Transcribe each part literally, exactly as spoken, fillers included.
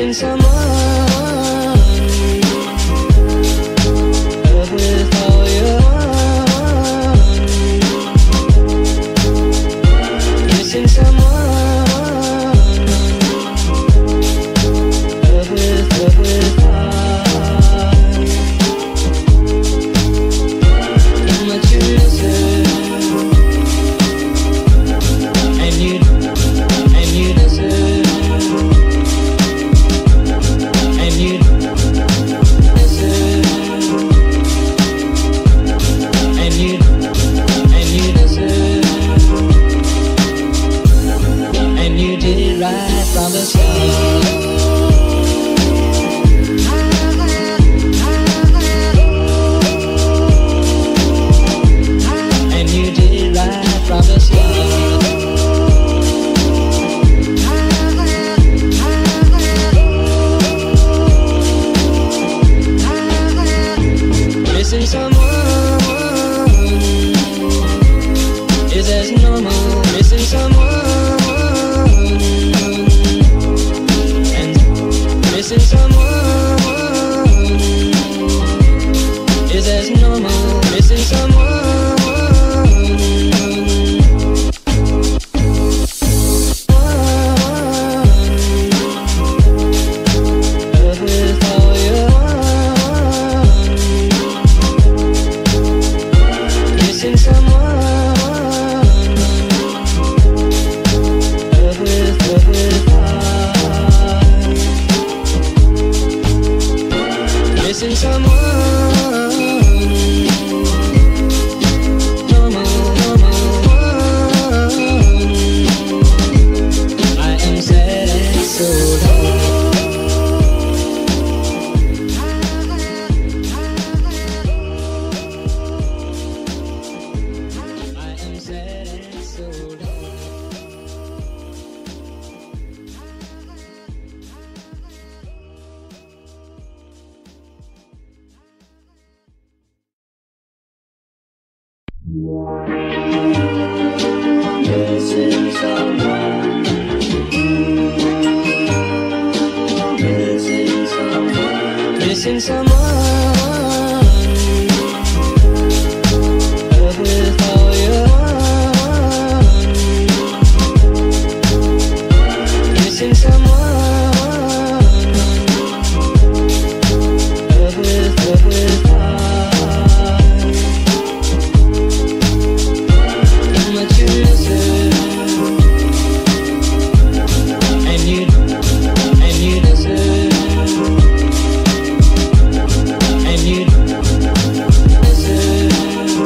missing someone. Love with all your heart. Missing someone. Love with, love with heart. How much you miss it. And you, and you deserve. And you deserve. And you, and you deserve. And you did it right from the start. And you did it right from the start. Missing someone is as normal. Missing someone and missing someone is as normal. Missing someone. Love with all your heart. Missing someone. Love with, love with heart. Missing someone. Normal, normal one. I am sad and so low. I am sad and so low. Missing someone. Missing someone. Missing someone. Love with all your heart. Missing someone. Love with, love with heart. How much you miss it. And you, and you deserve. And you deserve.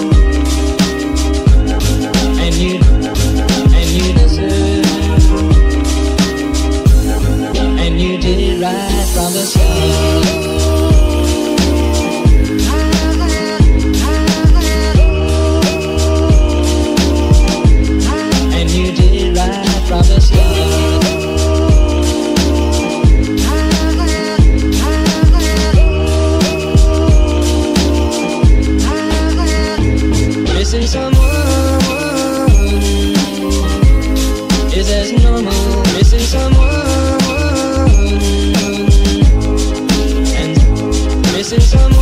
And you, and you deserve. And you did it right from the start. And you did it right from the start. Missing someone is as normal. Missing someone and missing someone.